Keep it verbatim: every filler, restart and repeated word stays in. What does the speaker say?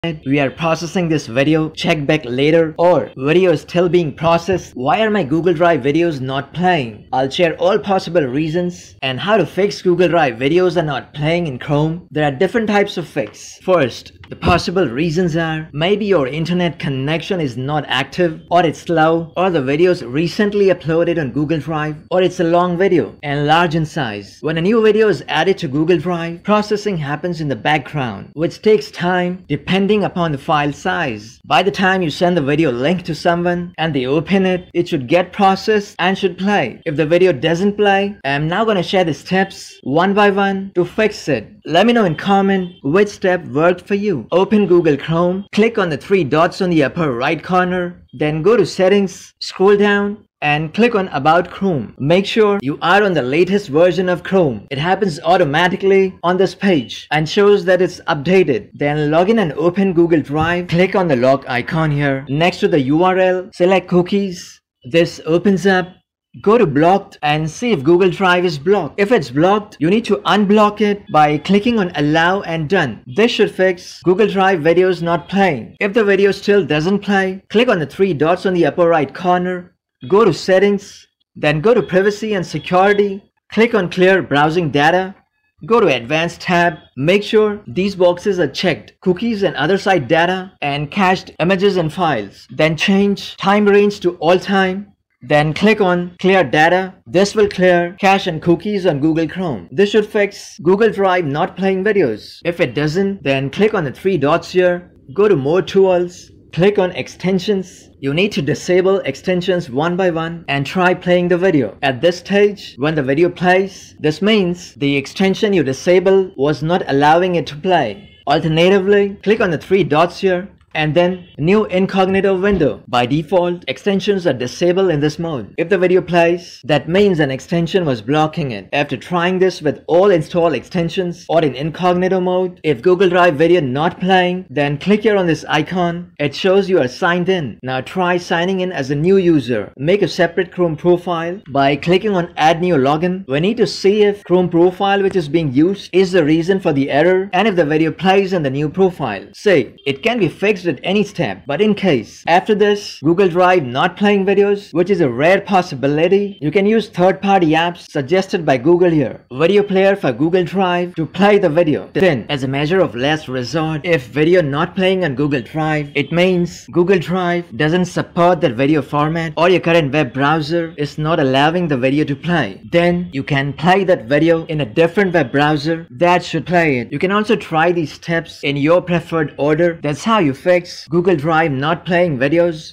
We are processing this video, check back later, or video is still being processed. Why are my Google Drive videos not playing? I'll share all possible reasons and how to fix Google Drive videos are not playing in Chrome. There are different types of fix. First, the possible reasons are maybe your internet connection is not active, or it's slow, or the video is recently uploaded on Google Drive, or it's a long video and large in size. When a new video is added to Google Drive, processing happens in the background, which takes time depending upon the file size. By the time you send the video link to someone and they open it, it should get processed and should play. If the video doesn't play, I'm now gonna share the steps one by one to fix it. Let me know in comment which step worked for you. Open Google Chrome, click on the three dots on the upper right corner, then go to Settings, scroll down, and click on About Chrome. Make sure you are on the latest version of Chrome. It happens automatically on this page and shows that it's updated. Then log in and open Google Drive. Click on the lock icon here. Next to the U R L, select Cookies. This opens up. Go to Blocked and see if Google Drive is blocked. If it's blocked, you need to unblock it by clicking on Allow and Done. This should fix Google Drive videos not playing. If the video still doesn't play, click on the three dots on the upper right corner. Go to Settings, then go to Privacy and Security, click on Clear Browsing Data, go to Advanced tab, make sure these boxes are checked, cookies and other site data, and cached images and files. Then change time range to all time, then click on Clear Data. This will clear cache and cookies on Google Chrome. This should fix Google Drive not playing videos. If it doesn't, then click on the three dots here, go to More Tools, click on Extensions. You need to disable extensions one by one and try playing the video. At this stage, when the video plays, this means the extension you disabled was not allowing it to play. Alternatively, click on the three dots here and then New Incognito window. By default, extensions are disabled in this mode. If the video plays, that means an extension was blocking it. After trying this with all installed extensions or in incognito mode, if Google Drive video not playing, then click here on this icon. It shows you are signed in. Now try signing in as a new user. Make a separate Chrome profile by clicking on Add New Login. We need to see if Chrome profile which is being used is the reason for the error and if the video plays in the new profile. Say, it can be fixed at any step, but in case after this Google Drive not playing videos, which is a rare possibility, you can use third-party apps suggested by Google here. Video player for Google Drive to play the video. Then, as a measure of last resort, if video not playing on Google Drive, it means Google Drive doesn't support that video format or your current web browser is not allowing the video to play. Then you can play that video in a different web browser that should play it. You can also try these steps in your preferred order. That's how you fix Google Drive not playing videos.